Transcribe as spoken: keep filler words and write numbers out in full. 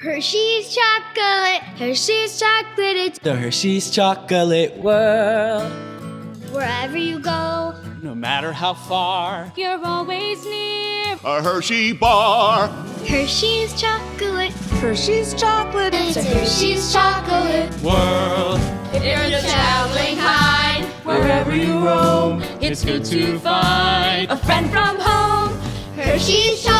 Hershey's chocolate, Hershey's chocolate, it's the Hershey's chocolate world. Wherever you go, no matter how far, you're always near a Hershey bar. Hershey's chocolate, Hershey's chocolate, it's a Hershey's chocolate world. If you're the traveling kind, wherever you roam, it's good to find a friend from home. Hershey's chocolate.